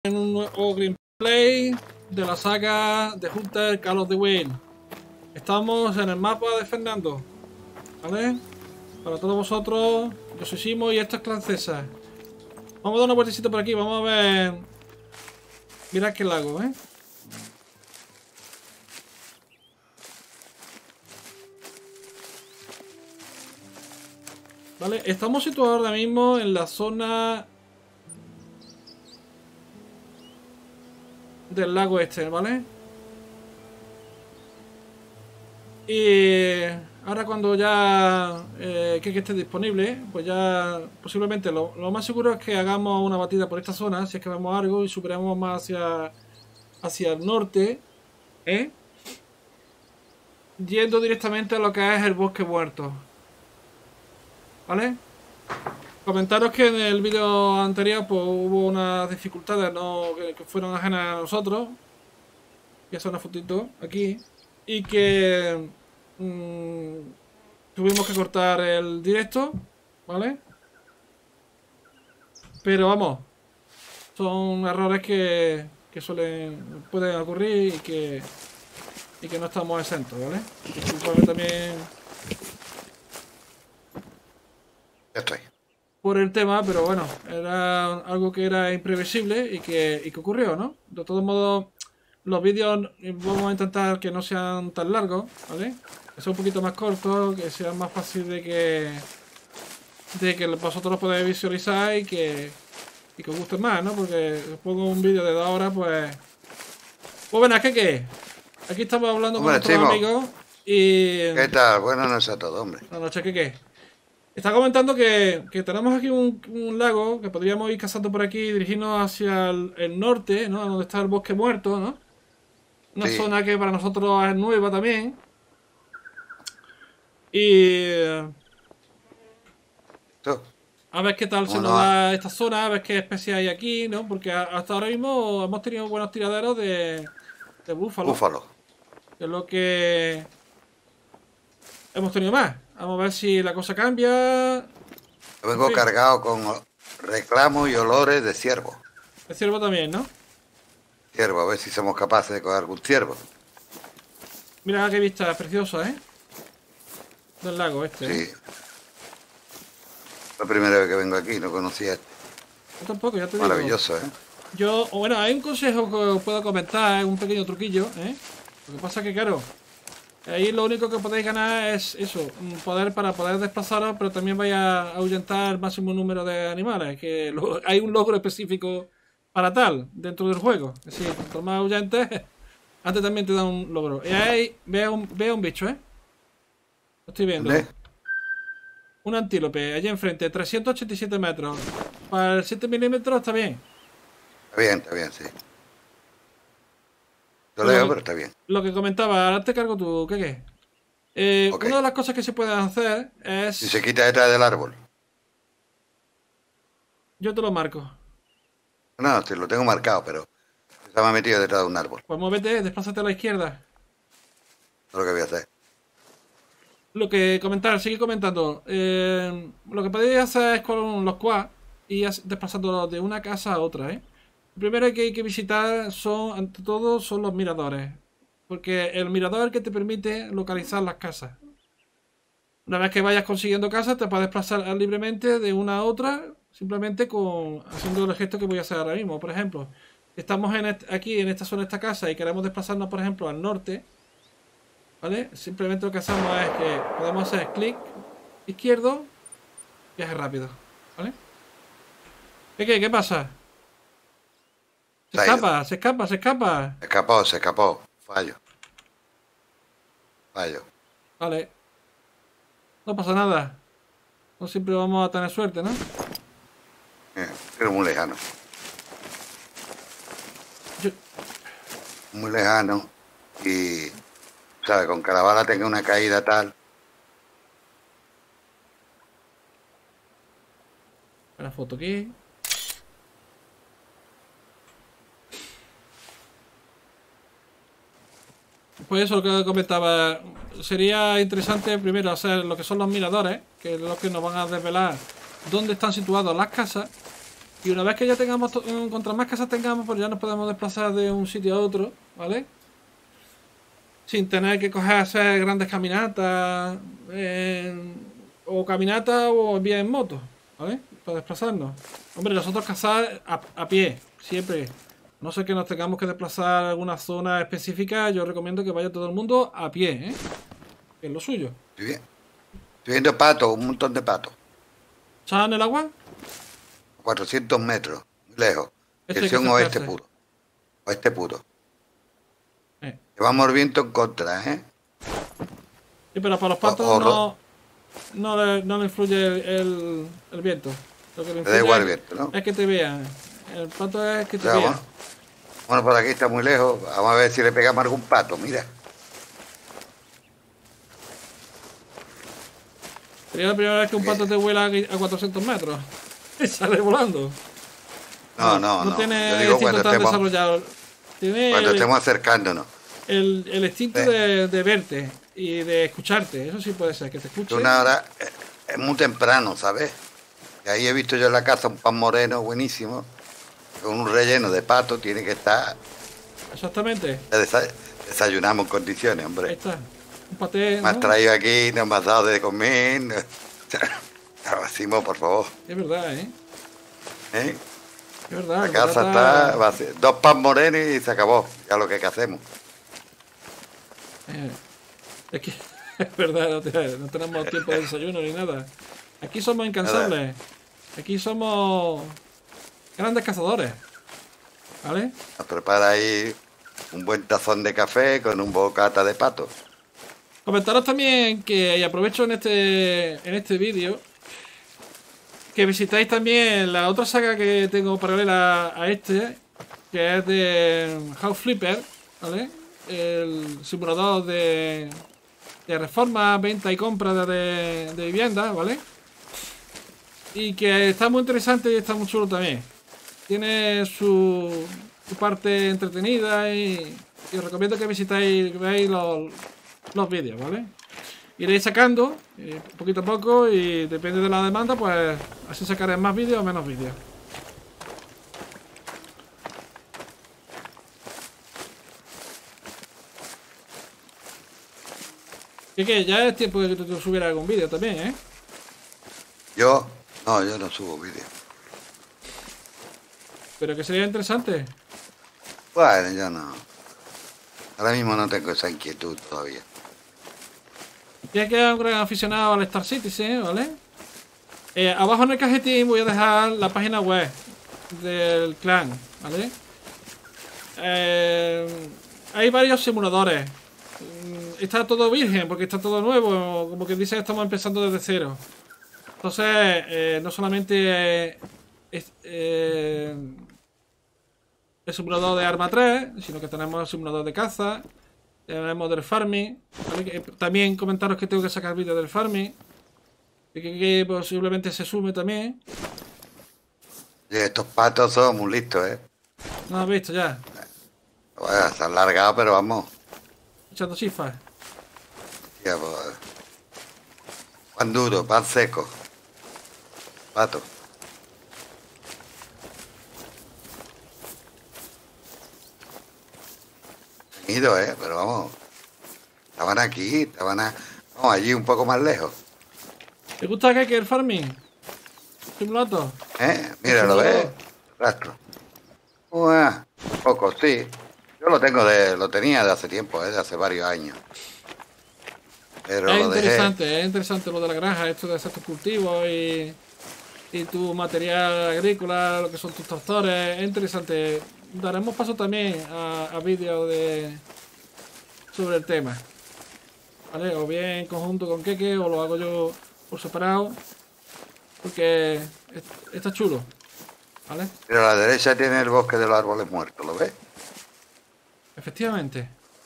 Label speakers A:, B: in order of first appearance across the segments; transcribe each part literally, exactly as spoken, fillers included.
A: En un nuevo gameplay de la saga de Hunter Call of the Wild. Estamos en el mapa de Fernando, ¿vale? Para todos vosotros, yo soy Simo y esto es Clan César. Vamos a dar una vueltecita por aquí, vamos a ver. Mirad qué lago, ¿eh? Vale, estamos situados ahora mismo en la zona del lago este, ¿vale? Y ahora cuando ya eh, que, que esté disponible, pues ya posiblemente lo, lo más seguro es que hagamos una batida por esta zona, si es que vemos algo y superamos más hacia, hacia el norte, ¿eh? Yendo directamente a lo que es el bosque muerto, ¿vale? Comentaros que en el vídeo anterior pues hubo unas dificultades no, que, que fueron ajenas a nosotros. Voy a hacer una fotito aquí. Y que mmm, tuvimos que cortar el directo, ¿vale? Pero vamos, son errores que, que suelen pueden ocurrir y que y que no estamos exentos, ¿vale? Disculpadme también
B: Ya estoy.
A: por el tema, pero bueno, era algo que era imprevisible y que, y que ocurrió, ¿no? De todos modos, los vídeos vamos a intentar que no sean tan largos, ¿vale? Que sean un poquito más cortos, que sean más fácil de que de que vosotros podáis visualizar y que y que os guste más, ¿no? Porque si pongo un vídeo de dos horas, pues... Pues bueno, ¿qué qué? Aquí estamos hablando
B: Hombre,
A: con nuestros
B: Chimo.
A: amigos y...
B: ¿Qué tal? Buenas noches a todos, hombre.
A: Buenas noches, ¿qué qué? Está comentando que, que tenemos aquí un, un lago que podríamos ir cazando por aquí y dirigirnos hacia el, el norte, ¿no? Donde está el bosque muerto, ¿no? Una
B: Sí.
A: zona que para nosotros es nueva también. Y
B: Tú.
A: a ver qué tal se
B: ¿Cómo
A: nos
B: no?
A: da esta zona, a ver qué especies hay aquí, ¿no? Porque a- hasta ahora mismo hemos tenido buenos tiraderos de, de búfalo,
B: Búfalo.
A: que es lo que hemos tenido más. Vamos a ver si la cosa cambia.
B: Yo vengo
A: Sí.
B: cargado con reclamos y olores de ciervo.
A: El ciervo también, ¿no?
B: Ciervo, a ver si somos capaces de coger algún ciervo.
A: Mira qué vista preciosa, ¿eh? Del lago este, ¿eh?
B: Sí. La primera vez que vengo aquí, no conocía esto.
A: Yo tampoco, ya te digo.
B: Maravilloso, ¿eh?
A: Yo, bueno, hay un consejo que os puedo comentar, un pequeño truquillo, ¿eh? Lo que pasa es que, claro, ahí lo único que podéis ganar es eso, un poder para poder desplazaros, pero también vais a ahuyentar el máximo número de animales, que lo- hay un logro específico para tal dentro del juego. Es decir, cuanto más ahuyentes, antes también te da un logro. Y ahí veo un, veo un bicho, ¿eh? Lo estoy viendo.
B: ¿Dónde?
A: Un antílope, allí enfrente, trescientos ochenta y siete metros. Para el siete milímetros está bien.
B: Está bien, está bien, sí. Yo
A: Pero
B: leo,
A: lo,
B: pero está bien.
A: lo que comentaba, ahora te cargo tú, ¿qué qué? Eh,
B: Ok.
A: Una de las cosas que se pueden hacer
B: Si se
A: es...
B: quita detrás del árbol.
A: Yo te lo marco.
B: No, sí, lo tengo marcado, pero estaba metido detrás de un árbol.
A: Pues muévete, desplázate a la izquierda.
B: Es lo que voy a hacer.
A: Lo que comentar, sigue comentando. Eh, lo que podéis hacer es con los quads y desplazándolos de una casa a otra, ¿eh? Lo primero que hay que visitar son, ante todo, son los miradores. Porque el mirador es el que te permite localizar las casas. Una vez que vayas consiguiendo casas, te puedes desplazar libremente de una a otra, simplemente con haciendo el gesto que voy a hacer ahora mismo. Por ejemplo, estamos en este, aquí en esta zona, esta casa, y queremos desplazarnos, por ejemplo, al norte, ¿vale? Simplemente lo que hacemos es que podemos hacer clic izquierdo, viaje rápido, ¿vale? ¿Qué, qué, qué pasa? Se
B: Se ha ido.
A: escapa, se escapa, se escapa.
B: Se escapó, se escapó. Fallo. Fallo.
A: Vale. No pasa nada. No siempre vamos a tener suerte, ¿no?
B: Eh, pero muy lejano.
A: Yo,
B: Muy lejano. Y, ¿sabes? Con que la bala tenga una caída tal.
A: una foto aquí. Pues eso, lo que comentaba, sería interesante primero hacer lo que son los miradores, que es lo que nos van a desvelar dónde están situadas las casas, Y una vez que ya tengamos, contra más casas tengamos, pues ya nos podemos desplazar de un sitio a otro, ¿vale? Sin tener que coger hacer grandes caminatas, en- o caminatas o bien en moto, ¿vale? Para desplazarnos. Hombre, nosotros cazar a, a pie, siempre. No sé que nos tengamos que desplazar a alguna zona específica, yo recomiendo que vaya todo el mundo a pie, ¿eh? Que es lo suyo.
B: Estoy, vi- estoy viendo patos, un montón de patos.
A: ¿Sabes en el agua?
B: cuatrocientos metros, muy lejos.
A: Esto hay que
B: Dirección oeste
A: acercarse.
B: puro. Oeste puro.
A: Eh.
B: Llevamos viento en contra, ¿eh?
A: Sí, pero para los
B: O-
A: patos
B: o ro-
A: no, no, le, no le influye el, el- el viento. Lo que le
B: Me da
A: influye
B: igual
A: es,
B: el viento, ¿no?
A: es que te vean. El pato es que te
B: Ya,
A: vean.
B: bueno. Bueno, por aquí está muy lejos. Vamos a ver si le pegamos algún pato, mira.
A: Sería la primera vez que un pato te vuela a cuatrocientos metros. Y sale volando.
B: No, no,
A: No
B: no.
A: tiene
B: Yo
A: el
B: digo
A: instinto
B: cuando
A: tan
B: estemos,
A: desarrollado. Tiene
B: cuando
A: el,
B: estemos acercándonos.
A: el- el instinto
B: Eh.
A: de, de verte y de escucharte. Eso sí puede ser, que te
B: Es
A: escuche.
B: una hora, eh, es muy temprano, ¿sabes? Y ahí he visto yo en la casa un pan moreno buenísimo, con un relleno de pato, tiene que estar.
A: Exactamente.
B: desa- Desayunamos en condiciones,
A: Ahí
B: hombre.
A: está. Un paté,
B: Me has
A: ¿no?
B: traído aquí, no me has dado de comer. No. Simo, por favor.
A: Es verdad, ¿eh?
B: ¿eh?
A: Es verdad.
B: La
A: el
B: casa
A: patata-
B: está vacía. Dos pan morenos y se acabó. Ya lo que, que hacemos.
A: Eh, es que es verdad, no, te- no tenemos tiempo de desayuno ni nada. Aquí somos incansables. Aquí somos grandes cazadores. ¿Vale?
B: Nos prepara ahí un buen tazón de café con un bocata de pato.
A: Comentaros también que, y aprovecho en este, en este vídeo, que visitáis también la otra saga que tengo paralela a este, que es de House Flipper, ¿vale? El simulador de, de reforma, venta y compra de, de, de viviendas, ¿vale? Y que está muy interesante y está muy chulo también. Tiene su, su parte entretenida y, y os recomiendo que visitáis, que veáis los, los vídeos, ¿vale? Iréis sacando eh, poquito a poco y depende de la demanda, pues así sacaré más vídeos o menos vídeos. Y que ya es tiempo de que tú subieras algún vídeo también, ¿eh?
B: Yo, no, yo no subo vídeo.
A: Pero que sería interesante.
B: Bueno, yo no. Ahora mismo no tengo esa inquietud todavía.
A: Ya que es un gran aficionado al Star Citizen, ¿vale? Eh, abajo en el cajetín voy a dejar la página web del clan, ¿vale? Eh, hay varios simuladores. Mm, Está todo virgen porque está todo nuevo. Como que dice, estamos empezando desde cero. Entonces, eh, no solamente eh, es, eh, el simulador de Arma tres, sino que tenemos el simulador de caza, tenemos del farming, ¿vale? Que, eh, también comentaros que tengo que sacar vídeo del farming, que, que- que posiblemente se sume también.
B: Y estos patos son muy listos, ¿eh?
A: No lo has visto ya,
B: Bueno, se han largado, pero vamos.
A: echando chispas.
B: Ya, pues, pan duro, pan seco. Pato. Han ido, ¿eh? Pero vamos. Estaban aquí, estaban a- vamos, allí un poco más lejos.
A: ¿Te gusta que, que el farming? Simulator.
B: ¿Eh? Mira, ¿lo ves? Rastro. Uah, un poco, sí. Yo lo tengo de, lo tenía de hace tiempo, ¿eh? De hace varios años. Pero
A: Es
B: lo dejé.
A: interesante, es interesante lo de la granja, esto de hacer tus cultivos y, y tu material agrícola, lo que son tus tractores, es interesante. Daremos paso también a, a vídeos de sobre el tema, ¿vale? O bien en conjunto con Keke o lo hago yo por separado, porque es- está chulo, ¿vale?
B: Pero a la derecha tiene el bosque de los árboles muertos, ¿lo ves?
A: Efectivamente.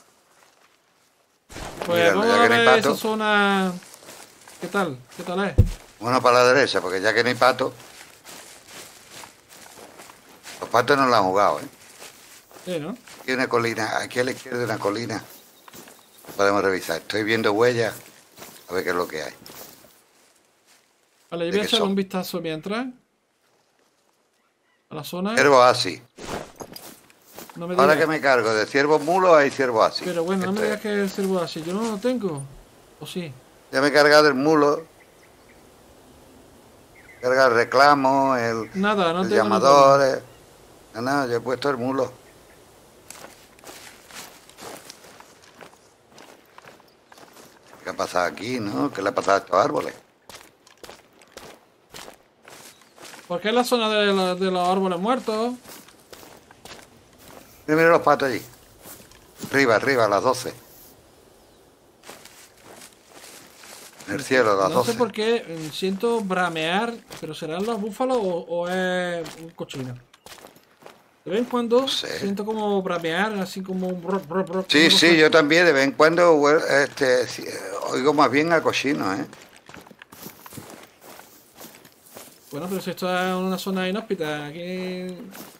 A: Pues
B: Mira,
A: vamos
B: ya
A: a
B: que no hay
A: ver
B: pato.
A: esa zona. ¿Qué tal? ¿Qué tal es?
B: Bueno, para la derecha, porque ya que no hay pato. Los patos no lo han jugado, ¿eh?
A: Sí, ¿no?
B: Aquí hay una colina, aquí a la izquierda hay una colina. Podemos revisar. Estoy viendo huellas. A ver qué es lo que hay.
A: Vale, yo
B: ¿De
A: voy a
B: qué
A: echarle
B: son?
A: un vistazo mientras. A la zona.
B: Ciervo así.
A: No me
B: Ahora
A: digas.
B: que me cargo de ciervos mulos, hay ciervos así.
A: Pero bueno, no me
B: Este
A: digas que el ciervo así. Yo no lo tengo. ¿O sí?
B: Ya me he cargado el mulo. Carga el reclamo, el,
A: Nada, no
B: el
A: tengo
B: llamador.
A: ninguno.
B: el- No, no, yo he puesto el mulo. ¿Qué ha pasado aquí, no? ¿Qué le ha pasado a estos árboles?
A: ¿Por qué en la zona de, la- de los árboles muertos?
B: Mira, mira los patos allí. Arriba, arriba, a las doce. En el cielo, a las
A: No sé
B: doce.
A: por qué eh, siento bramear, pero ¿serán los búfalos o, o es un cochino? De vez en cuando
B: No sé.
A: siento como bramear, así como un brr, brr, brr,
B: Sí,
A: como
B: sí,
A: los-
B: yo también de vez en cuando hue- este, sí, eh, oigo más bien a cochino, ¿eh?
A: Bueno, pero si esto es una zona inhóspita, aquí... ¿Qué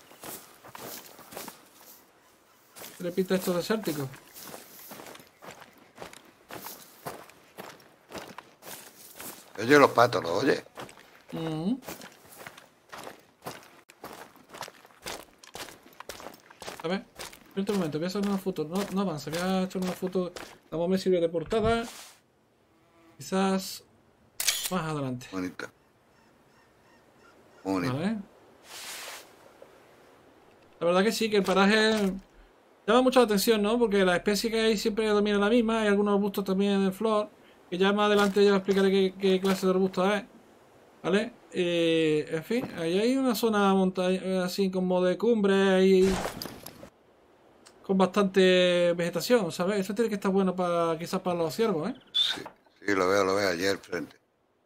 A: le pinta esto desértico?
B: Oye los patos, ¿los oye?
A: Mm. A ver, espera un momento, voy a hacer una foto. No, no avanza, voy a echar una foto. Vamos, me sirve de portada. Quizás más adelante.
B: Bonito. Bonito.
A: Vale. La verdad que sí, que el paraje llama mucho la atención, ¿no? Porque la especie que hay siempre domina la misma. Hay algunos arbustos también en flor. Que ya más adelante yo explicaré qué, qué clase de arbusto es. ¿Vale? Eh, en fin, ahí hay una zona montaña así como de cumbre ahí con bastante vegetación, ¿sabes? Eso tiene que estar bueno para quizás para los ciervos, ¿eh?
B: Sí, sí, lo veo, lo veo allí al frente.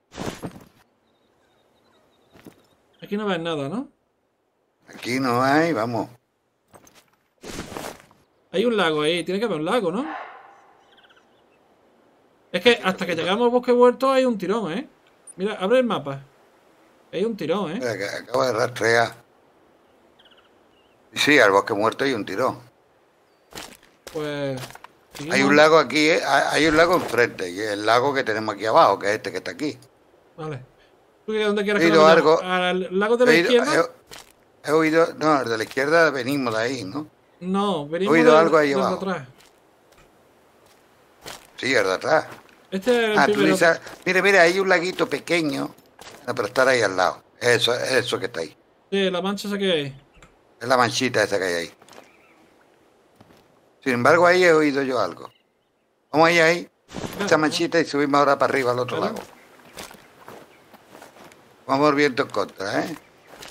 A: Aquí no ves nada, ¿no?
B: Aquí no hay, vamos.
A: Hay un lago ahí, tiene que haber un lago, ¿no? Es que hasta que llegamos al bosque vuelto hay un tirón, ¿eh? Mira, abre el mapa. Hay un tirón, ¿eh?
B: Mira, que acabo de rastrear. Sí, al bosque muerto hay un tirón.
A: Pues...
B: Hay
A: seguimos.
B: un lago aquí, eh, hay hay un lago enfrente, y el lago que tenemos aquí abajo, que es este que está aquí.
A: Vale. ¿Tú qué- dónde quieres
B: He
A: que lo
B: oído
A: vayamos?
B: algo.
A: ¿Al lago de la
B: He, ido-
A: izquierda?
B: he- he oído, no, de la izquierda venimos de ahí, ¿no?
A: No,
B: He
A: venimos
B: oído
A: del,
B: algo ahí
A: del de
B: abajo.
A: atrás.
B: Sí, el de atrás.
A: Este es el
B: Ah, tú
A: primero.
B: dices, mire, mire, hay un laguito pequeño, no, pero estar ahí al lado. Eso, eso que está ahí.
A: Sí, la mancha esa que hay.
B: Es la manchita esa que hay ahí. Sin embargo, ahí he oído yo algo. Vamos ahí, ahí, esa manchita y subimos ahora para arriba al otro
A: Claro.
B: lago. Vamos al viento en contra, ¿eh?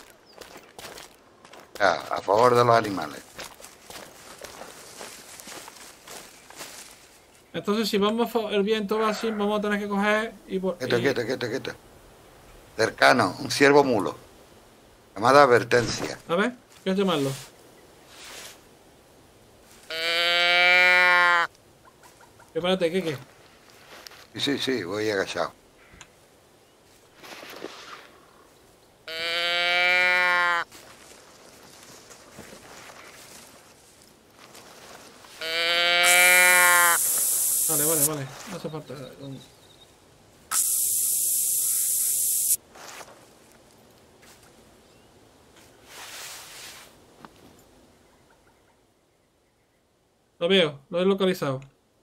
B: Ya, a favor de los animales.
A: Entonces, si vamos a- el viento va así, vamos a tener que coger y... por-
B: Quieto,
A: y-
B: quieto, quieto, quieto. Cercano, un ciervo mulo. Llamada advertencia.
A: A ver, ¿qué es llamarlo? Prepárate, ¿qué qué?
B: Sí, sí, sí, voy agachado.
A: Vale, vale, vale. No hace falta. Lo veo, lo he localizado.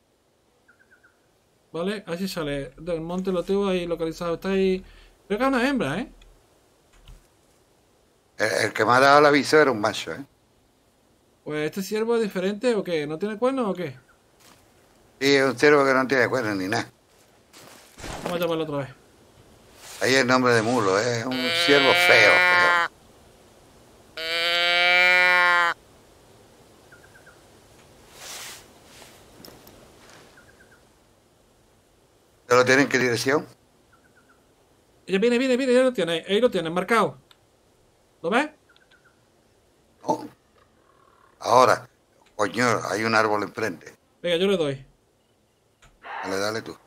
A: ¿Vale? Así sale. Del monte lo tengo ahí localizado. Está ahí. Creo que es una hembra, ¿eh?
B: El, el que me ha dado el aviso era un macho, ¿eh?
A: Pues este ciervo es diferente o qué? ¿No tiene cuernos o qué?
B: Sí, es un ciervo que no tiene cuernos ni nada.
A: Vamos a llamarlo otra vez.
B: Ahí el nombre de mulo, ¿eh? Es un ciervo feo, feo. ¿Te lo tienen en qué dirección?
A: Ya viene, viene, viene, ya lo tiene. Ahí lo tiene, marcado. ¿Lo ves?
B: No. Ahora, coño, hay un árbol enfrente.
A: Venga, yo le doy.
B: Dale, dale tú.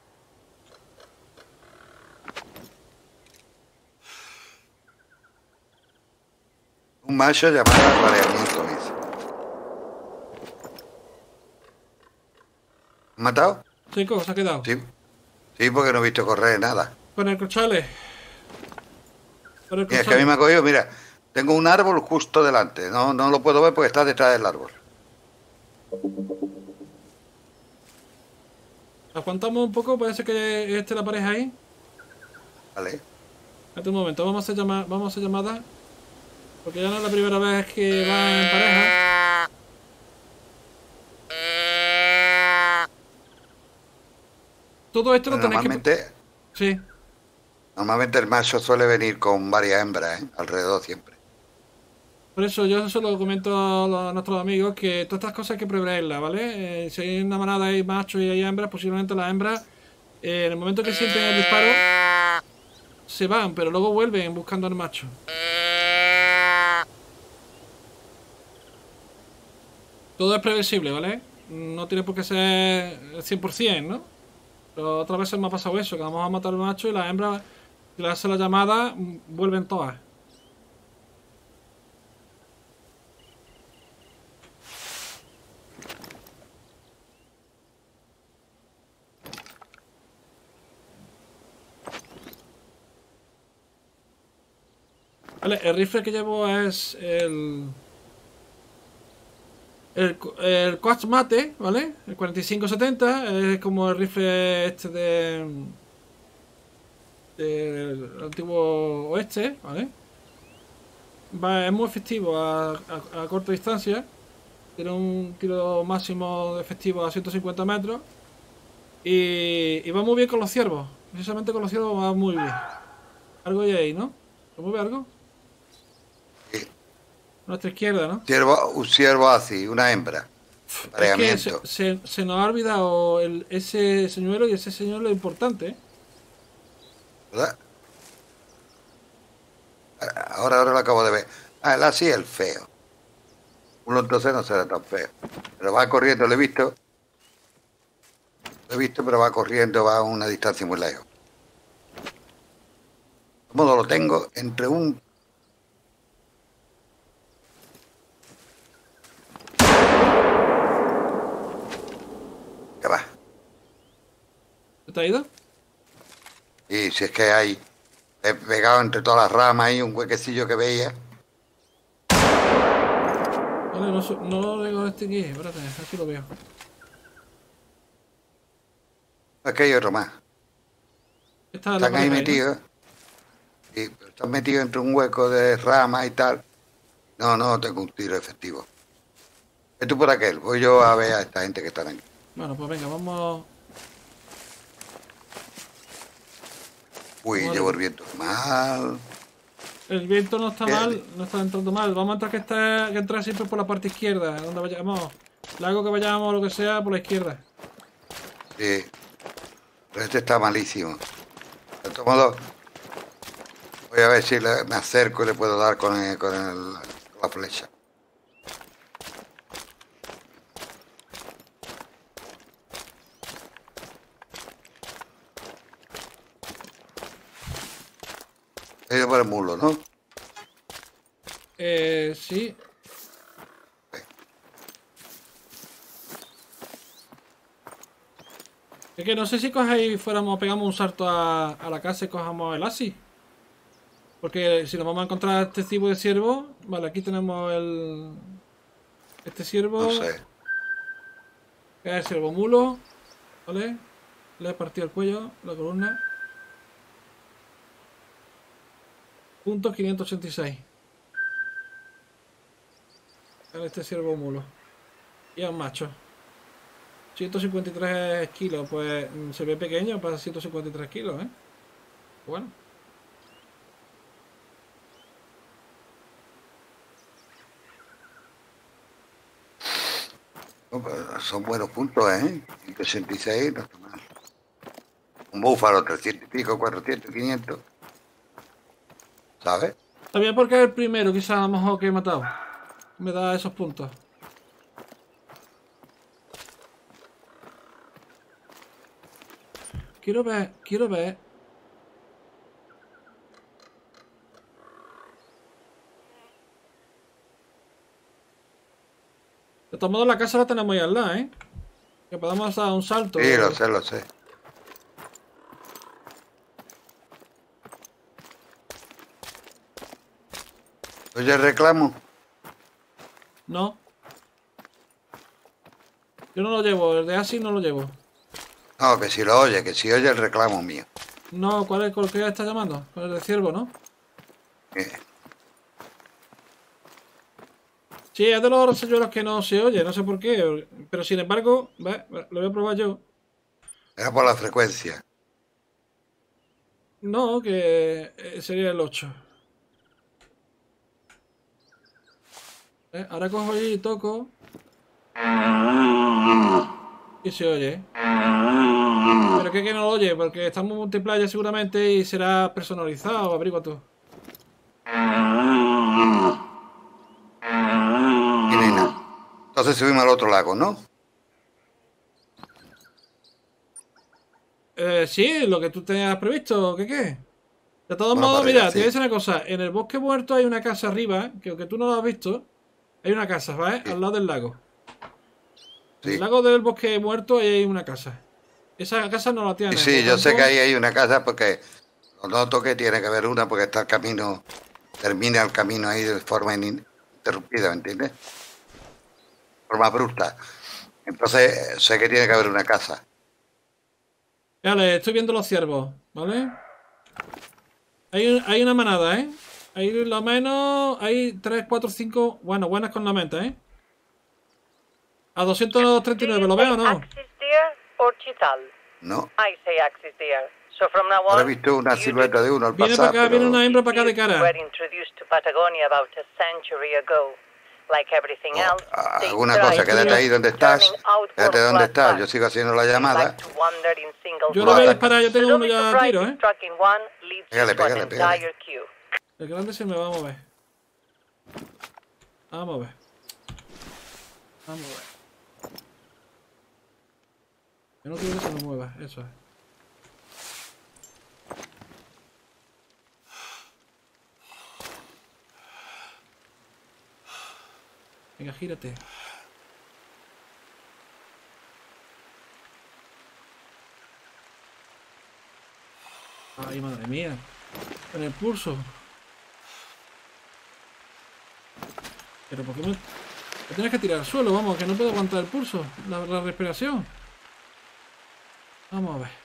B: Un macho llamado apareamiento, me dice. ¿Han matado?
A: Chico, se ha quedado.
B: Sí. Sí, porque no he visto correr nada.
A: Con el cochale. Con el
B: Mira, es que a mí
A: cochale.
B: me ha cogido, mira, Tengo un árbol justo delante. No, no lo puedo ver porque está detrás del árbol.
A: Aguantamos un poco, parece que esté la pareja ahí.
B: Vale.
A: Espérate un momento, vamos a hacer llama, vamos a hacer llamada. Porque ya no es la primera vez que van en pareja. Todo esto lo
B: Pero
A: tenéis que...
B: normalmente,
A: Sí.
B: normalmente el macho suele venir con varias hembras, ¿eh? Alrededor siempre.
A: Por eso yo se lo comento a, los- a nuestros amigos que todas estas cosas hay que preverlas, ¿vale? Eh, si hay una manada hay machos y hay hembras, posiblemente las hembras, eh, en el momento que sienten el disparo, se van, pero luego vuelven buscando al macho. Todo es previsible, ¿vale? No tiene por qué ser el cien por cien, ¿no? Pero otras veces me ha pasado eso, que vamos a matar al macho y las hembras, si le hace la llamada, mm, vuelven todas. Vale, el rifle que llevo es el... El, el Coach Mate, ¿vale? El cuarenta y cinco setenta es como el rifle este de... del antiguo oeste, ¿vale? Va, es muy efectivo a, a, a corta distancia. Tiene un tiro máximo de efectivo a ciento cincuenta metros. Y, y va muy bien con los ciervos. Precisamente con los ciervos va muy bien. Algo hay ahí, ¿no? ¿Se mueve algo?
B: Sí.
A: A nuestra izquierda, ¿no?
B: Ciervo, un ciervo así, una hembra.
A: Es que se,
B: Apareamiento.
A: se, se nos ha olvidado el, ese señuelo y ese señuelo es importante, ¿eh?
B: ¿Verdad? Ahora, ahora lo acabo de ver. Ah, el así es el feo. Uno entonces no será tan feo. Pero va corriendo, lo he visto. Lo he visto, pero va corriendo, va a una distancia muy lejos. De modo lo tengo entre un... Ya va.
A: ¿Te ha ido?
B: Y si es que hay... He pegado entre todas las ramas ahí un huequecillo que veía.
A: Vale, no, su- no lo digo este aquí, espérate, aquí lo veo.
B: Aquí hay otro más.
A: Esta es la
B: Están ahí
A: pareja ahí, ¿no?
B: metidos. Y están metidos entre un hueco de ramas y tal. No, no tengo un tiro efectivo. Ve tú por aquel. Voy yo a ver a esta gente que están aquí.
A: Bueno, pues venga, vamos...
B: Uy,
A: vamos
B: llevo
A: a-
B: el viento mal.
A: El viento no está
B: ¿Qué?
A: mal, no está entrando mal. Vamos a entrar que, esté, que entrar siempre por la parte izquierda, donde vayamos. Largo que vayamos, lo que sea, por la izquierda.
B: Sí. Pero este está malísimo. De todos modos, voy a ver si le- me acerco y le puedo dar con, el- con el- la flecha. He ido por el mulo, ¿no?
A: Eh, sí. Es que no sé si cogéis, fuéramos, pegamos un salto a, a la casa y cojamos el asi. Porque si nos vamos a encontrar este tipo de ciervo, vale, aquí tenemos el... Este ciervo,
B: No sé.
A: que es el ciervo mulo, ¿vale? Le he partido el cuello, la columna. Punto quinientos ochenta y seis. En este ciervo mulo. Y es un macho. ciento cincuenta y tres kilos, pues mm, se ve pequeño para ciento cincuenta y tres kilos, ¿eh? Bueno.
B: No, pero son buenos puntos, ¿eh? ciento sesenta y seis, no está mal. Un búfalo, trescientos y pico, cuatrocientos, quinientos. ¿Sabes?
A: También porque es el primero, quizás a lo mejor que he matado. Me da esos puntos. Quiero ver, quiero ver. De todos modos, la casa la tenemos ahí al lado, ¿eh? Que podamos dar un salto.
B: Sí, lo sé, lo sé. ¿Oye el reclamo?
A: No. Yo no lo llevo, el de así no lo llevo.
B: No, que si lo oye, que si oye el reclamo mío.
A: No, ¿cuál es el que está llamando? Con el de ciervo, ¿no?
B: Eh,
A: Sí, es de los roselluelos que no se oye, no sé por qué. Pero sin embargo, ¿ves? Lo voy a probar yo.
B: Era por la frecuencia.
A: No, que eh, sería el ocho. ¿Eh? Ahora cojo y toco. Y se oye. Pero que, que no lo oye, porque estamos en multiplayer seguramente y será personalizado, averigua tú.
B: Y no hay nada. Entonces subimos al otro lago, ¿no?
A: Eh, sí, lo que tú tenías previsto, ¿qué qué? De todos
B: Bueno,
A: modos,
B: para allá,
A: mira, te voy a
B: sí.
A: decir una cosa. En el bosque muerto hay una casa arriba, que aunque tú no lo has visto, hay una casa, ¿vale?
B: Sí,
A: Al lado del lago. En el
B: sí.
A: lago del bosque muerto hay una casa. Esa casa no la
B: Y
A: tienes, por
B: sí,
A: lo
B: yo sé que
A: tanto...
B: ahí hay una casa porque lo noto que tiene que haber una porque está el camino, termina el camino ahí de forma ininterrumpida, ¿me entiendes? De forma abrupta. Entonces eh, sé que tiene que haber una casa.
A: Vale, estoy viendo los ciervos, ¿vale? Hay, un- hay una manada, ¿eh? Hay lo menos... Hay tres, cuatro, cinco... Bueno, buenas con la meta, ¿eh? A doscientos treinta y nueve, ¿lo veo o no?
C: Axis deer or chital?
B: No.
C: I say axis deer. So from now
B: Ahora he
C: on,
B: visto una
C: you
B: silueta de uno al
A: Viene para
B: pasar,
A: acá, viene una
B: pero
A: hembra para acá de
C: These
A: cara.
C: were introduced to Patagonia about a century ago. Like everything
B: oh,
C: else, they
B: alguna
C: thrive,
B: cosa, quédate ahí donde estás.
C: turning outward
B: Quédate donde
C: blood
B: estás. Yo
C: fast.
B: sigo haciendo la
C: They
B: llamada.
C: like to wander in single
A: Yo
B: Lo
A: lo voy a
C: file.
B: ataca.
A: disparar, yo
C: So
A: tengo
C: don't
A: uno
C: be
A: ya a
C: surprised
A: tiro,
C: if
A: ¿eh?
C: striking one leads
B: Pégale,
C: you to an
B: pégale, pégale.
C: entire queue.
A: El grande se me va a mover. Vamos a ver. Vamos a ver. Yo no quiero que se me mueva, eso es. Venga, gírate. Ay, madre mía. En el pulso. Pero ¿por qué me... me tienes que tirar al suelo? Vamos, que no puedo aguantar el pulso. La, la respiración. Vamos a ver.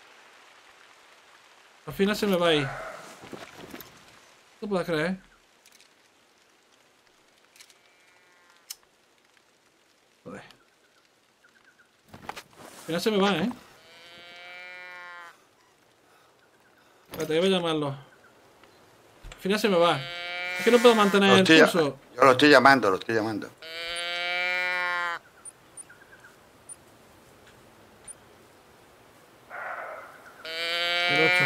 A: Al final se me va a ir. No puedo creer. Joder. Al final se me va, ¿eh? Espérate, voy a llamarlo. Al final se me va. Es que no puedo mantener
B: Lo
A: el
B: estoy,
A: pulso.
B: yo lo estoy llamando, lo estoy llamando.
A: El ocho.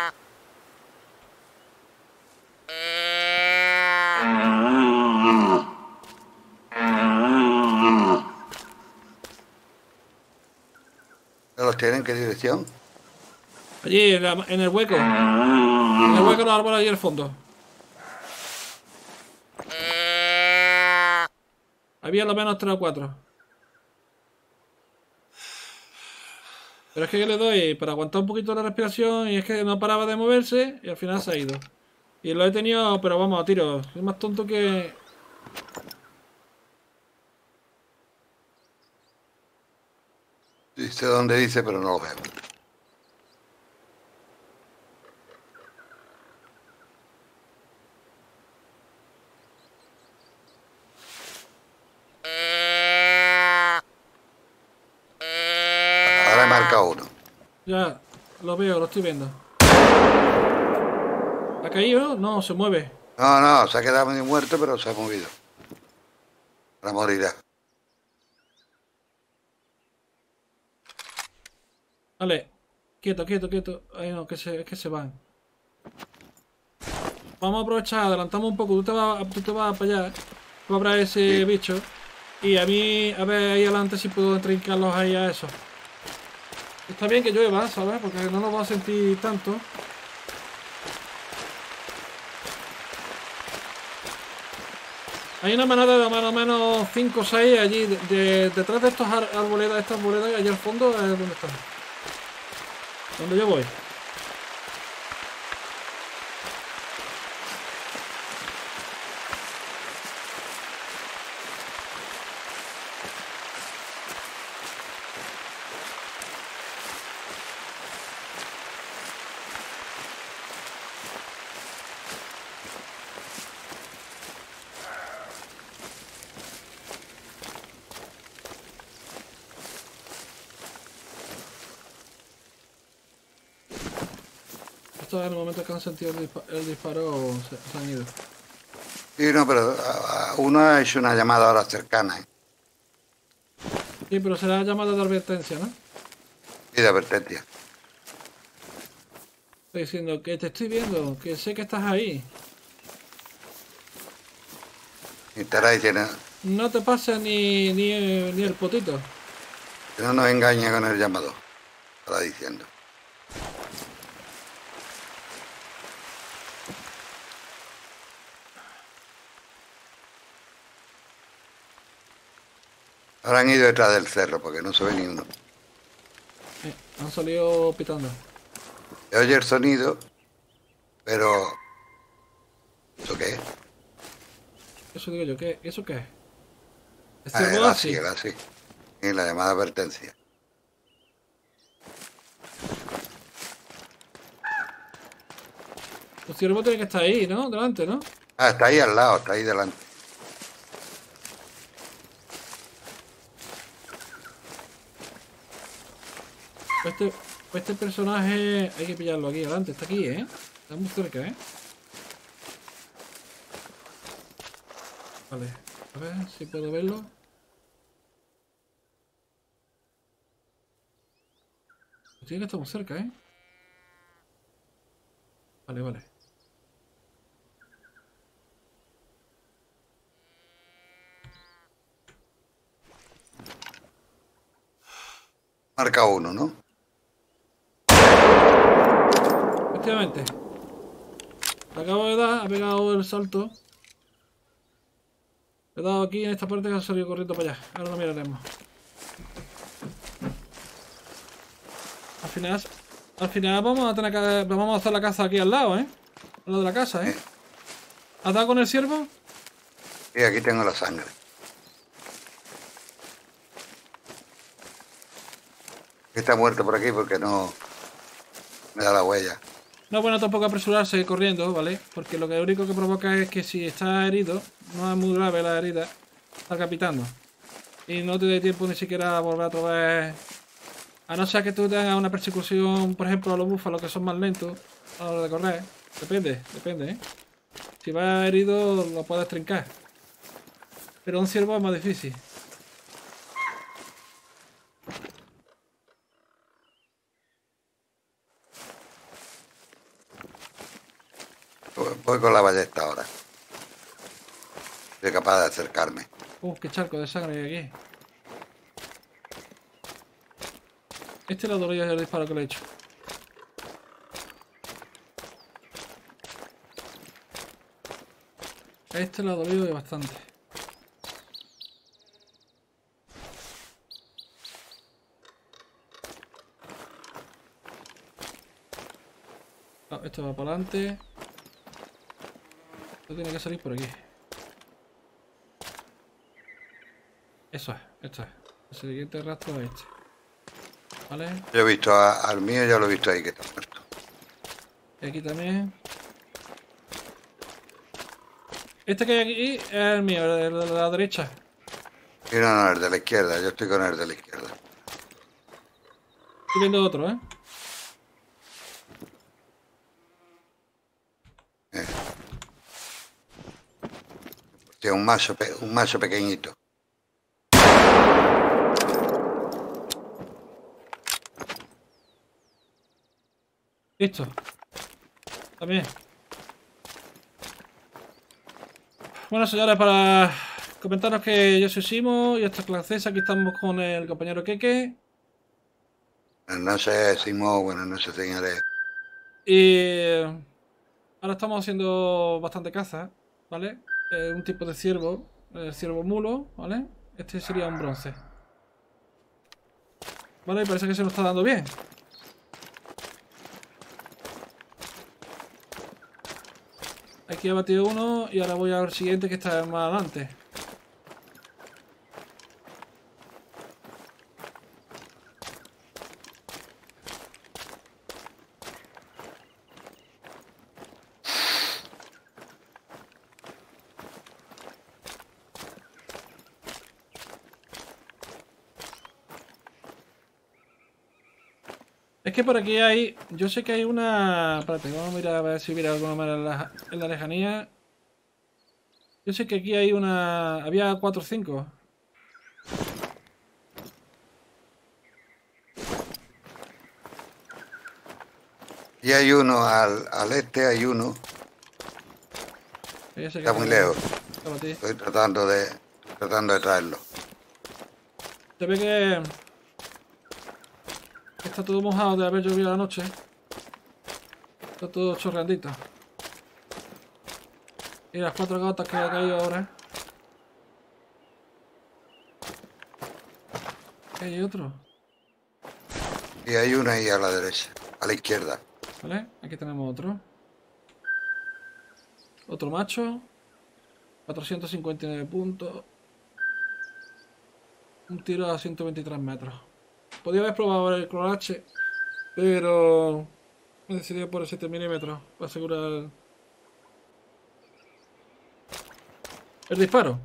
B: ¿Los tienen en qué dirección?
A: Allí, en, la- en el hueco. En el hueco de los árboles allí al fondo. Había lo menos tres o cuatro. Pero es que yo le doy para aguantar un poquito la respiración y es que no paraba de moverse y al final se ha ido. Y lo he tenido, pero vamos, a tiro. Es más tonto que...
B: Dice dónde dice, pero no lo veo. Ahora he marcado uno.
A: Ya, lo veo, lo estoy viendo. ¿Ha caído? No, se mueve.
B: No, no, se ha quedado medio muerto, pero se ha movido. Ahora morirá.
A: Vale. Quieto, quieto, quieto. Ay, no, que se, es que se van. Vamos a aprovechar, adelantamos un poco. Tú te vas, tú te vas para allá. Tú abras ese
B: Sí.
A: bicho. Y a mí, a ver ahí adelante si puedo trincarlos ahí a eso. Está bien que llueva, ¿sabes? Porque no lo voy a sentir tanto. Hay una manada de más o menos cinco o seis allí. De, de- detrás de estas ar- arboledas, estas arboledas, allí al fondo es donde están. Donde yo voy. Esto en el momento que han sentido el, dispa el disparo se, se han ido.
B: Sí, no, pero a, a uno ha hecho una llamada ahora cercana, ¿eh?
A: Sí, pero será llamada de advertencia, ¿no?
B: Y de advertencia.
A: Estoy diciendo que te estoy viendo, que sé que estás ahí.
B: Y estará diciendo,
A: No te pases ni, ni, ni el potito.
B: que no nos engañe con el llamado. Estará diciendo. Ahora han ido detrás del cerro porque no se ve ni uno.
A: Eh, han salido pitando.
B: Se oye el sonido, pero... ¿Eso qué es?
A: Eso digo yo, ¿qué? ¿Eso qué es? ¿Es
B: Ah, el
A: ciervo
B: así,
A: así?
B: el así. Y la llamada advertencia.
A: El ciervo tiene que estar ahí, ¿no? Delante, ¿no?
B: Ah, está ahí al lado, está ahí delante.
A: Este, este personaje hay que pillarlo aquí delante, está aquí, ¿eh? Está muy cerca, ¿eh? Vale, a ver si puedo verlo. Tiene que estar muy cerca, ¿eh? Vale, vale.
B: Marca uno, ¿no?
A: Efectivamente. Acabo de dar, ha pegado el salto. He dado aquí en esta parte que ha salido corriendo para allá. Ahora lo miraremos. Al final, al final vamos a tener que vamos a hacer la caza aquí al lado, ¿eh? Al lado de la casa, ¿eh? ¿Has dado con el ciervo?
B: Y aquí tengo la sangre. Está muerto por aquí porque no me da la huella.
A: No es bueno tampoco apresurarse corriendo, ¿vale? Porque lo que lo único que provoca es que si está herido, no es muy grave la herida, salga pitando. Y no te dé tiempo ni siquiera a volver otra vez. A no ser que tú tengas una persecución, por ejemplo, a los búfalos que son más lentos a la hora de correr. Depende, depende, ¿eh? Si vas herido, lo puedes trincar. Pero un ciervo es más difícil.
B: Voy con la ballesta ahora. Soy capaz de acercarme.
A: Uh, qué charco de sangre hay aquí. Este le dolía el disparo que le he hecho. A este le ha dolido bastante. No, esto va para adelante. Esto tiene que salir por aquí. Eso es, esto es. El siguiente rastro es este. ¿Vale?
B: Yo he visto a- al mío, ya lo he visto ahí que está muerto.
A: Y aquí también. Este que hay aquí es el mío, el de la derecha.
B: Y no, no, el de la izquierda. Yo estoy con el de la izquierda.
A: Estoy viendo otro, ¿eh?
B: Eh. Hostia, un macho, pe- un macho pequeñito.
A: Listo. También. Bueno, señores, para comentaros que yo soy Simo y esto es Clancesa. Aquí estamos con el compañero Keke.
B: Buenas noches, Simón. Buenas noches, señores.
A: Y ahora estamos haciendo bastante caza, ¿vale? Eh, un tipo de ciervo, el ciervo mulo, ¿vale? Este sería un bronce. Vale, y parece que se nos está dando bien. Aquí he batido uno y ahora voy al siguiente que está más adelante. Es que por aquí hay... Yo sé que hay una... Espérate, vamos a mirar a ver si hubiera alguna más en la, en la lejanía. Yo sé que aquí hay una... Había cuatro o cinco.
B: Y hay uno al, al este, hay uno.
A: Yo sé que
B: Está muy
A: hay-
B: lejos.
A: para ti.
B: Estoy tratando de tratando de traerlo.
A: Se ve que... Está todo mojado de haber llovido la noche. Está todo chorreandito. Y las cuatro gotas que ha caído ahora. Hay otro.
B: Y hay uno ahí a la derecha, a la izquierda.
A: ¿Vale? Aquí tenemos otro. Otro macho. cuatrocientos cincuenta y nueve puntos. Un tiro a ciento veintitrés metros. Podría haber probado el Clorache, pero he decidido por el siete milímetros para asegurar el, el disparo.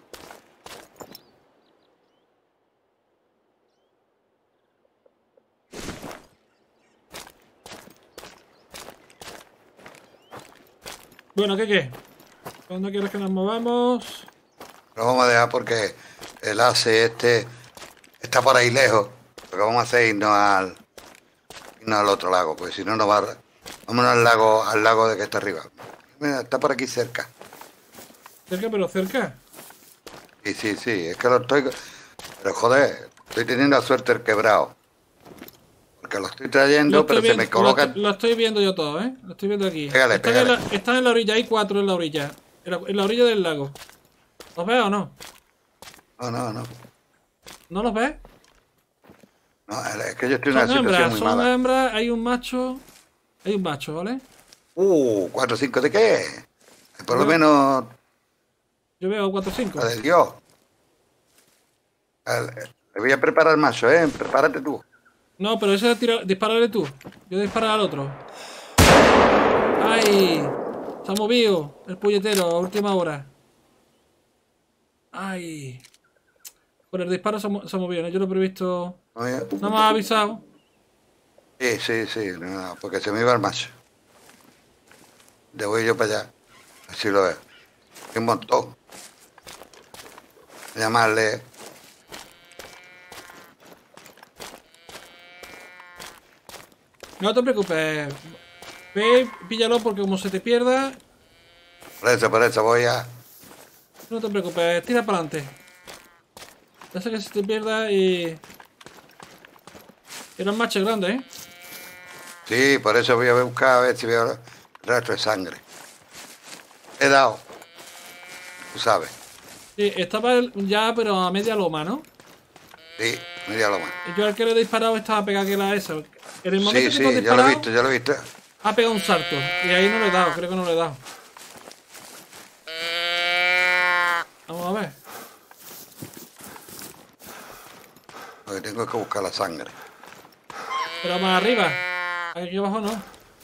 A: Bueno, ¿qué qué? ¿Cuándo quieres que nos movamos?
B: Lo vamos a dejar porque el ace este está por ahí lejos. Lo que vamos a hacer es irnos al, irnos al otro lago, porque si no nos va a... Vámonos al lago, al lago de que está arriba. Mira, está por aquí cerca.
A: ¿Cerca pero cerca?
B: Sí, sí, sí, es que lo estoy... Pero joder, estoy teniendo la suerte el quebrado. Porque lo estoy trayendo,
A: Lo estoy
B: pero se
A: viendo-
B: me coloca...
A: Lo, estoy- lo estoy viendo yo todo, ¿eh? Lo estoy viendo aquí.
B: Pégale,
A: están, en
B: pégale.
A: la, están en la orilla, hay cuatro en la orilla. En la, en la orilla del lago. ¿Los ves o no?
B: No, no, no.
A: ¿No los ves?
B: No, es que yo estoy en una
A: Son
B: situación
A: hembras,
B: muy
A: son
B: mala.
A: hembras, hay un macho. Hay un macho, ¿vale?
B: Uh, ¿cuatro o cinco de qué? Por lo
A: No.
B: menos
A: Yo veo cuatro o cinco.
B: la de Dios. Al- Le voy a preparar macho, ¿eh? Prepárate tú.
A: No, pero ese tira, dispárale tú. Yo disparar al otro. ¡Ay! Se ha movido el puñetero a última hora. ¡Ay! Con el disparo se ha, mo- se ha movido, ¿no? Yo lo he previsto.
B: Oye,
A: No me ha avisado.
B: Sí, sí, sí, no, porque se me iba el macho. Le voy yo para allá. Así lo veo. Hay un montón. Llamarle.
A: No te preocupes. Ve, píllalo porque como se te pierda,
B: Por eso, por eso voy a.
A: no te preocupes, tira para adelante. Ya sé que se te pierda y... Eran machos grandes, ¿eh?
B: Sí, por eso voy a buscar a ver si veo el rastro de sangre. He dado. Tú sabes.
A: Sí, estaba el- ya, pero a media loma, ¿no?
B: Sí, media loma.
A: Yo al que le he disparado estaba pegado que la esa. En el momento
B: Sí,
A: que tú has
B: sí, ya lo he
A: disparado,
B: visto, ya lo he visto.
A: ha pegado un salto. Y ahí no le he dado, creo que no le he dado. Vamos a ver.
B: Lo que tengo es que buscar la sangre.
A: Pero más arriba. Aquí abajo no.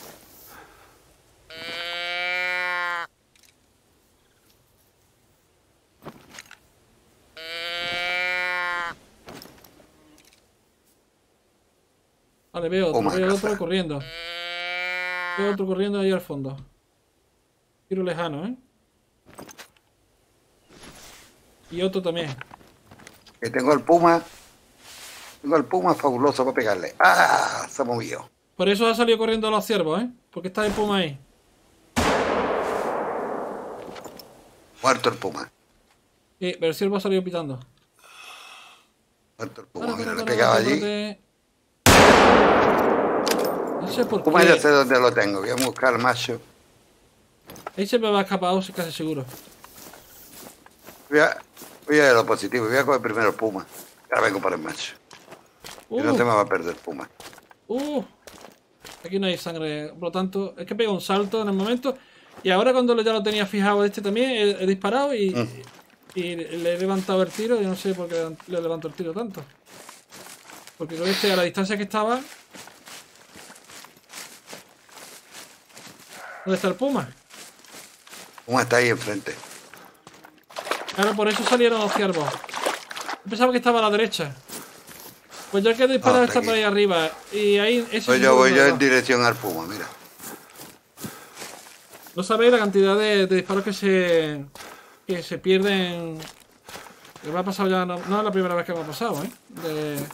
A: Vale, veo otro,
B: Toma,
A: veo
B: caza.
A: otro corriendo. Veo otro corriendo ahí al fondo. Tiro lejano, ¿eh? Y otro también.
B: Que tengo el puma. Tengo el puma fabuloso para pegarle. ¡Ah! Se ha movido.
A: Por eso ha salido corriendo a los ciervos, ¿eh? Porque está el puma ahí.
B: Muerto el puma.
A: Sí, pero el ciervo ha salido pitando.
B: Muerto el puma.
A: Para,
B: Mira,
A: para,
B: le he
A: para,
B: pegado
A: para,
B: allí.
A: para. No sé por
B: Puma ya sé
A: qué.
B: dónde lo tengo. Voy a buscar al macho.
A: Ahí se me va escapado, sí, casi seguro.
B: Voy a, voy a ir a lo positivo. Voy a coger primero el puma. Ahora vengo para el macho.
A: Uh,
B: Y no se me va a perder el puma.
A: uh. Aquí no hay sangre, por lo tanto, es que pega un salto en el momento. Y ahora cuando lo- ya lo tenía fijado este también, he, he disparado y,
B: Mm.
A: y le he levantado el tiro. Yo no sé por qué le levanto el tiro tanto. Porque con este, a la distancia que estaba... ¿Dónde está el puma?
B: Puma está ahí enfrente.
A: Claro, por eso salieron los ciervos. Yo pensaba que estaba a la derecha. Pues yo quiero disparar
B: No,
A: esta por ahí
B: tranquilo.
A: arriba. Y ahí... Ese
B: Pues yo
A: seguro
B: voy
A: que
B: yo
A: lo
B: en
A: da.
B: dirección al Puma, mira.
A: No sabéis la cantidad de, de disparos que se... Que se pierden... Que me ha pasado ya... No, no es la primera vez que me ha pasado, ¿eh? De...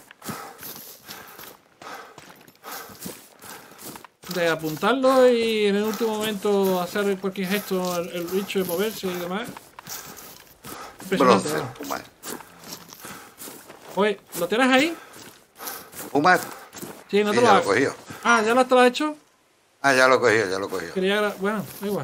A: De apuntarlo y en el último momento hacer cualquier gesto, el, el bicho de moverse y demás. Impresionante,
B: Bronce,
A: vamos.
B: Puma.
A: Oye, ¿lo tienes ahí?
B: Puma.
A: Sí, no
B: Sí,
A: te lo
B: ya lo
A: has...
B: he cogido.
A: Ah, ¿ya lo, te lo has hecho?
B: Ah, ya lo he cogido, ya lo he cogido.
A: Quería... gra- Bueno, da igual.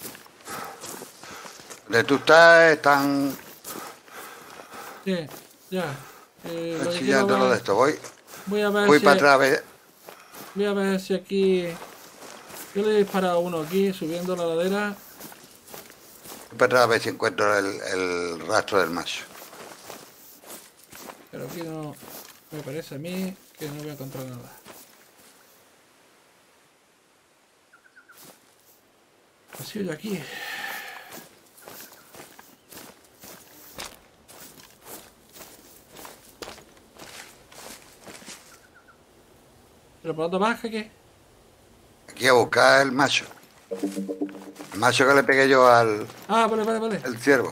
B: Donde tú estás, están
A: Sí, ya. Eh, lo que quiero
B: chillando lo de
A: ver...
B: esto. Voy,
A: Voy a ver
B: voy
A: si...
B: para atrás a ver,
A: Voy a ver si aquí... Yo le he disparado a uno aquí, subiendo la ladera.
B: voy para atrás a ver si encuentro el, el rastro del macho.
A: Pero aquí no... Me parece a mí que no voy a encontrar nada. Ha sido yo aquí. ¿Pero por dónde vas, qué?
B: Aquí a buscar el macho. El macho que le pegué yo al
A: Ah, vale, vale, vale.
B: el ciervo.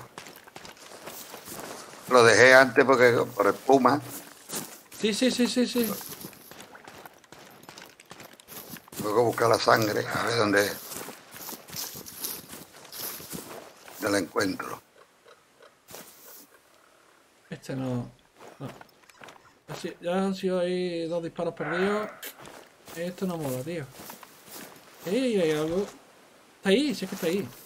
B: Lo dejé antes porque por el Puma.
A: Sí, sí, sí, sí, sí.
B: Luego buscar la sangre, a ver dónde, dónde la encuentro.
A: Este no... no. Así, ya han sido ahí dos disparos perdidos. Esto no mola, tío. ¡Ey, hay algo! Está ahí, sí es que está ahí.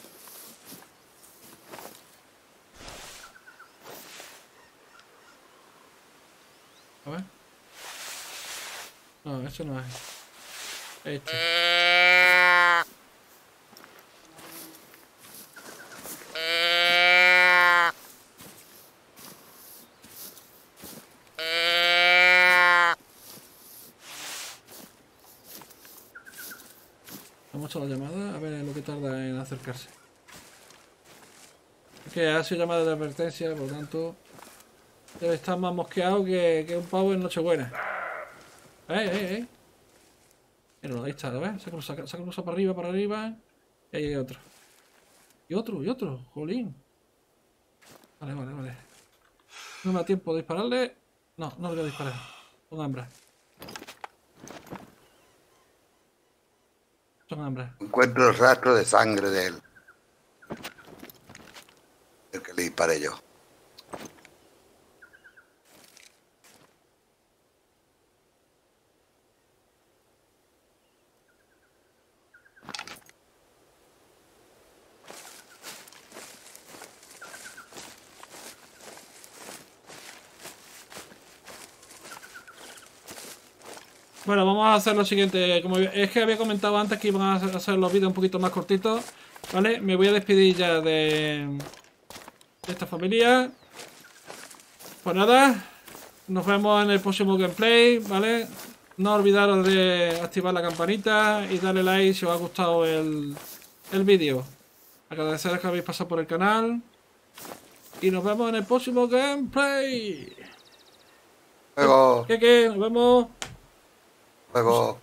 A: A ver. No, eso no es. Este. Hemos hecho la llamada, a ver lo que tarda en acercarse. Es que ha sido llamada de advertencia, por lo tanto debe estar más mosqueado que, que un pavo en Nochebuena. ¡Eh, eh, eh! Míralo, ahí está, ¿lo ves? Se cruza, se cruza para arriba, para arriba. Y ahí hay otro. Y otro, y otro, jolín. Vale, vale, vale. No me da tiempo de dispararle. No, no le voy a disparar. Con hambre. Son hambre.
B: Encuentro el rastro de sangre de él. El que le disparé yo.
A: Bueno, vamos a hacer lo siguiente. Como es que había comentado antes que iban a hacer los vídeos un poquito más cortitos, ¿vale? Me voy a despedir ya de, de esta familia. Pues nada, nos vemos en el próximo gameplay, ¿vale? No olvidaros de activar la campanita y darle like si os ha gustado el, el vídeo. Agradeceros que habéis pasado por el canal. Y nos vemos en el próximo gameplay.
B: Luego,
A: ¿Qué, qué? Nos vemos.
B: luego.